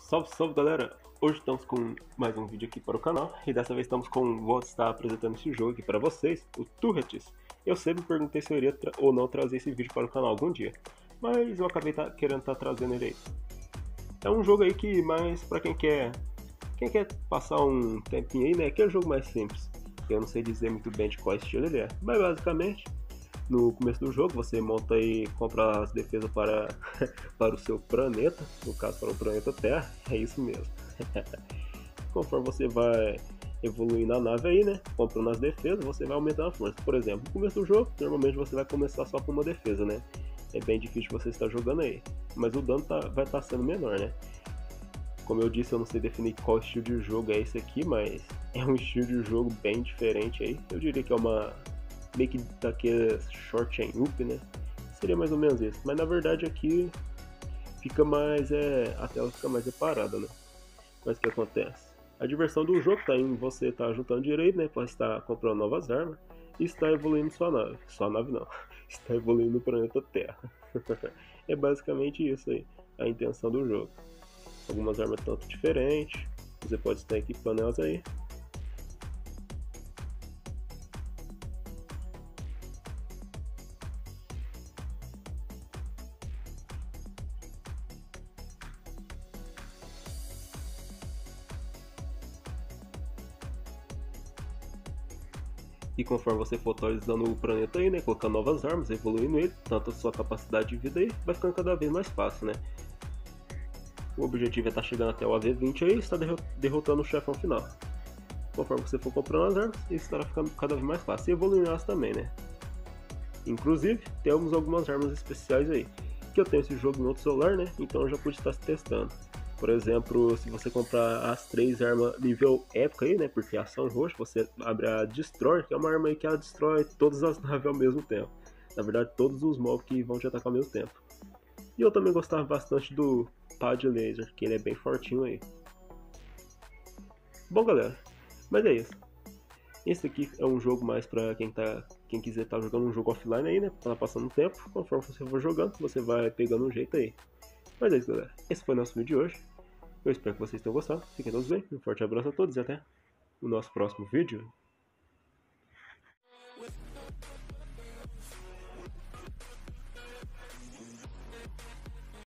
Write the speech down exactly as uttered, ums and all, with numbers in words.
Salve, salve galera! Hoje estamos com mais um vídeo aqui para o canal e dessa vez estamos com, vou estar apresentando esse jogo aqui para vocês, o Turrets. Eu sempre me perguntei se eu iria ou não trazer esse vídeo para o canal algum dia, mas eu acabei tá, querendo estar tá trazendo ele aí. É um jogo aí que mais para quem quer, quem quer passar um tempinho aí, né, que é um jogo mais simples. Eu não sei dizer muito bem de qual estilo ele é, mas basicamente no começo do jogo você monta e compra as defesas para, para o seu planeta, no caso para o planeta Terra, é isso mesmo. Conforme você vai evoluindo na nave aí, né, comprando as defesas, você vai aumentando a força. Por exemplo, no começo do jogo, normalmente você vai começar só com uma defesa, né, é bem difícil você estar jogando aí, mas o dano tá, vai estar sendo menor, né. Como eu disse, eu não sei definir qual estilo de jogo é esse aqui, mas é um estilo de jogo bem diferente aí, eu diria que é uma meio que daqueles short and up, né? Seria mais ou menos isso. Mas na verdade aqui fica mais, é, a tela fica mais separada, né? Mas o que acontece? A diversão do jogo tá em você estar tá juntando direito, né? Pode estar comprando novas armas e está evoluindo sua nave. Sua nave não. Está evoluindo no planeta Terra. É basicamente isso aí, a intenção do jogo. Algumas armas tanto diferentes, você pode estar equipando elas aí. E conforme você for atualizando o planeta aí, né, colocando novas armas, evoluindo ele, tanto a sua capacidade de vida aí, vai ficando cada vez mais fácil, né. O objetivo é estar chegando até o A V vinte aí e estar derrotando o chefão final. Conforme você for comprando as armas, isso estará ficando cada vez mais fácil, e evoluindo elas também, né. Inclusive, temos algumas armas especiais aí, que eu tenho esse jogo em outro celular, né, então eu já pude estar testando. Por exemplo, se você comprar as três armas nível épico aí, né, porque a ação roxa, você abre a Destroyer, que é uma arma aí que ela destrói todas as naves ao mesmo tempo. Na verdade, todos os mobs que vão te atacar ao mesmo tempo. E eu também gostava bastante do pá de laser, que ele é bem fortinho aí. Bom galera, mas é isso. Esse aqui é um jogo mais pra quem, tá, quem quiser estar tá jogando um jogo offline aí, né, pra tá passando um tempo. Conforme você for jogando, você vai pegando um jeito aí. Mas é isso galera, esse foi o nosso vídeo de hoje. Eu espero que vocês tenham gostado, fiquem todos bem, um forte abraço a todos e até o nosso próximo vídeo.